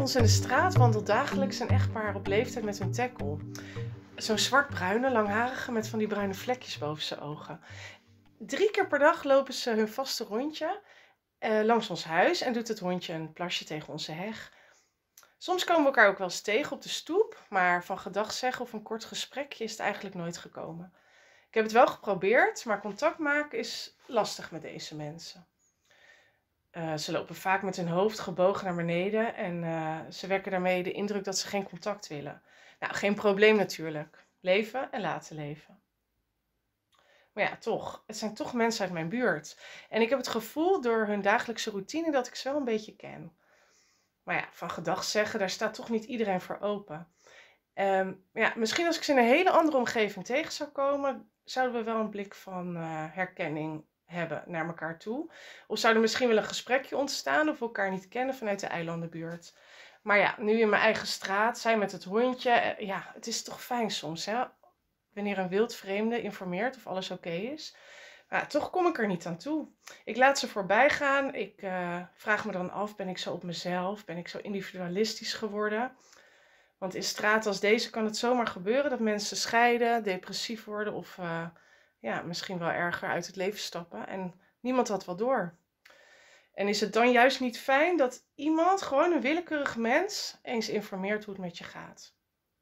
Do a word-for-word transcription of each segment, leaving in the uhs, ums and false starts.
ons in de straat wandelt dagelijks een echtpaar op leeftijd met hun tackle. Zo'n zwart-bruine, langharige met van die bruine vlekjes boven zijn ogen. Drie keer per dag lopen ze hun vaste rondje uh, langs ons huis en doet het hondje een plasje tegen onze heg. Soms komen we elkaar ook wel eens tegen op de stoep, maar van gedag zeggen of een kort gesprekje is het eigenlijk nooit gekomen. Ik heb het wel geprobeerd, maar contact maken is lastig met deze mensen. Uh, ze lopen vaak met hun hoofd gebogen naar beneden en uh, ze wekken daarmee de indruk dat ze geen contact willen. Nou, geen probleem natuurlijk. Leven en laten leven. Maar ja, toch. Het zijn toch mensen uit mijn buurt. En ik heb het gevoel door hun dagelijkse routine dat ik ze wel een beetje ken. Maar ja, van gedag zeggen, daar staat toch niet iedereen voor open. Um, ja, misschien als ik ze in een hele andere omgeving tegen zou komen, zouden we wel een blik van uh, herkenning hebben naar elkaar toe. Of zou er misschien wel een gesprekje ontstaan of we elkaar niet kennen vanuit de eilandenbuurt. Maar ja, nu in mijn eigen straat, zij met het hondje. Ja, het is toch fijn soms, hè? Wanneer een wildvreemde informeert of alles oké is. Maar ja, toch kom ik er niet aan toe. Ik laat ze voorbij gaan. Ik uh, vraag me dan af, ben ik zo op mezelf? Ben ik zo individualistisch geworden? Want in straten als deze kan het zomaar gebeuren dat mensen scheiden, depressief worden of uh, ja, misschien wel erger uit het leven stappen. En niemand had wel door. En is het dan juist niet fijn dat iemand, gewoon een willekeurig mens, eens informeert hoe het met je gaat?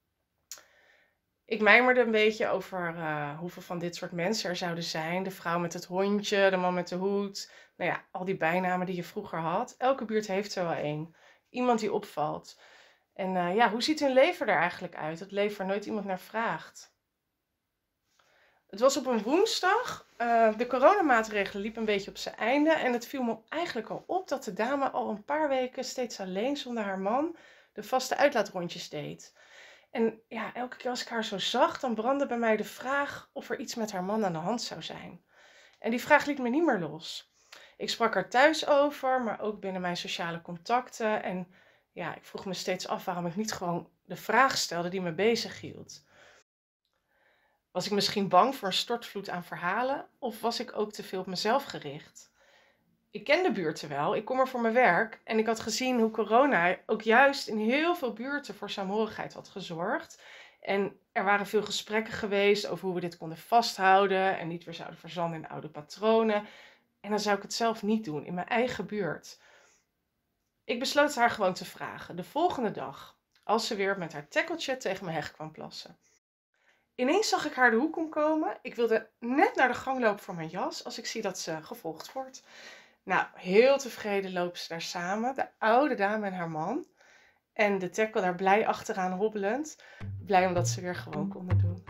Ik mijmerde een beetje over uh, hoeveel van dit soort mensen er zouden zijn. De vrouw met het hondje, de man met de hoed. Nou ja, al die bijnamen die je vroeger had. Elke buurt heeft er wel één. Iemand die opvalt. En uh, ja, hoe ziet hun leven er eigenlijk uit? Het leven waar nooit iemand naar vraagt. Het was op een woensdag. Uh, de coronamaatregelen liepen een beetje op zijn einde. En het viel me eigenlijk al op dat de dame al een paar weken steeds alleen zonder haar man de vaste uitlaatrondjes deed. En ja, elke keer als ik haar zo zag, dan brandde bij mij de vraag of er iets met haar man aan de hand zou zijn. En die vraag liet me niet meer los. Ik sprak er thuis over, maar ook binnen mijn sociale contacten. En ja, ik vroeg me steeds af waarom ik niet gewoon de vraag stelde die me bezig hield. Was ik misschien bang voor een stortvloed aan verhalen of was ik ook te veel op mezelf gericht? Ik ken de buurten wel, ik kom er voor mijn werk en ik had gezien hoe corona ook juist in heel veel buurten voor saamhorigheid had gezorgd. En er waren veel gesprekken geweest over hoe we dit konden vasthouden en niet weer zouden verzanden in oude patronen. En dan zou ik het zelf niet doen, in mijn eigen buurt. Ik besloot haar gewoon te vragen, de volgende dag, als ze weer met haar tackeltje tegen mijn heg kwam plassen. Ineens zag ik haar de hoek omkomen. Ik wilde net naar de gang lopen voor mijn jas als ik zie dat ze gevolgd wordt. Nou, heel tevreden lopen ze daar samen, de oude dame en haar man. En de tackle daar blij achteraan hobbelend. Blij omdat ze weer gewoon konden doen.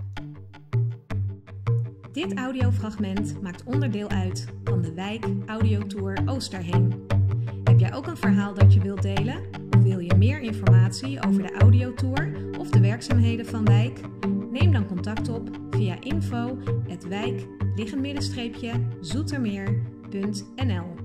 Dit audiofragment maakt onderdeel uit van de Wijk Audiotour Oosterheem. Heb jij ook een verhaal dat je wilt delen? Of wil je meer informatie over de audiotour of de werkzaamheden van Wijk? Neem dan contact op via info at wijk zoetermeer punt n l.